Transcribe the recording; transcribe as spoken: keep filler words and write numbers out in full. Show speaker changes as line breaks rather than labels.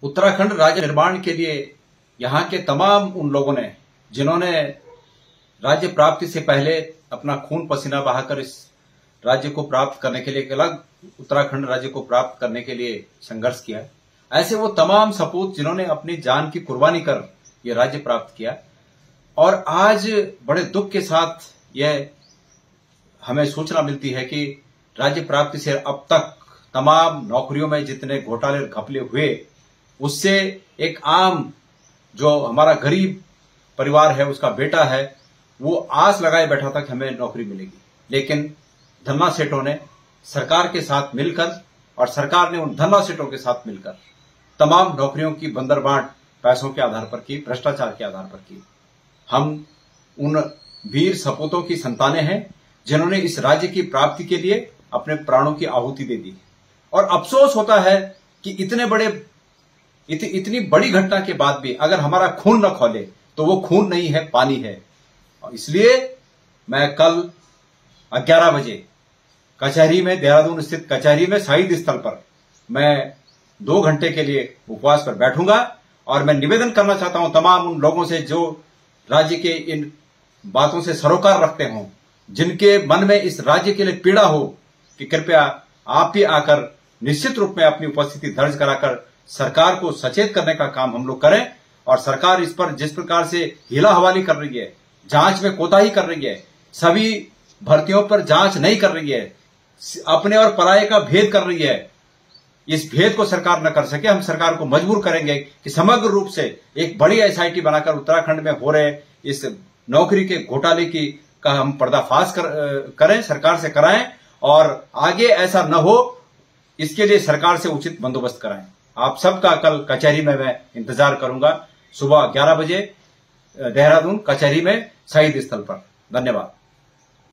उत्तराखंड राज्य निर्माण के लिए यहाँ के तमाम उन लोगों ने जिन्होंने राज्य प्राप्ति से पहले अपना खून पसीना बहाकर इस राज्य को प्राप्त करने के लिए, एक अलग उत्तराखंड राज्य को प्राप्त करने के लिए संघर्ष किया, ऐसे वो तमाम सपूत जिन्होंने अपनी जान की कुर्बानी कर ये राज्य प्राप्त किया। और आज बड़े दुख के साथ यह हमें सूचना मिलती है कि राज्य प्राप्ति से अब तक तमाम नौकरियों में जितने घोटाले घपले हुए, उससे एक आम जो हमारा गरीब परिवार है, उसका बेटा है, वो आस लगाए बैठा था कि हमें नौकरी मिलेगी। लेकिन धन्ना सेठों ने सरकार के साथ मिलकर और सरकार ने उन धन्ना सेठों के साथ मिलकर तमाम नौकरियों की बंदरबांट पैसों के आधार पर की, भ्रष्टाचार के आधार पर की। हम उन वीर सपूतों की संतानें हैं जिन्होंने इस राज्य की प्राप्ति के लिए अपने प्राणों की आहुति दे दी। और अफसोस होता है कि इतने बड़े इत, इतनी बड़ी घटना के बाद भी अगर हमारा खून न खौले तो वो खून नहीं है, पानी है। और इसलिए मैं कल ग्यारह बजे कचहरी में, देहरादून स्थित कचहरी में शहीद स्थल पर मैं दो घंटे के लिए उपवास पर बैठूंगा। और मैं निवेदन करना चाहता हूं तमाम उन लोगों से जो राज्य के इन बातों से सरोकार रखते हों, जिनके मन में इस राज्य के लिए पीड़ा हो, कि कृपया आप भी आकर निश्चित रूप में अपनी उपस्थिति दर्ज कराकर सरकार को सचेत करने का काम हम लोग करें। और सरकार इस पर जिस प्रकार से हिला हवाली कर रही है, जांच में कोताही कर रही है, सभी भर्तियों पर जांच नहीं कर रही है, अपने और पराये का भेद कर रही है, इस भेद को सरकार न कर सके, हम सरकार को मजबूर करेंगे कि समग्र रूप से एक बड़ी एसआईटी बनाकर उत्तराखंड में हो रहे इस नौकरी के घोटाले की का हम पर्दाफाश कर, करें, सरकार से कराएं और आगे ऐसा न हो, इसके लिए सरकार से उचित बंदोबस्त कराएं। आप सबका कल कचहरी में मैं इंतजार करूंगा, सुबह ग्यारह बजे देहरादून कचहरी में शहीद स्थल पर। धन्यवाद।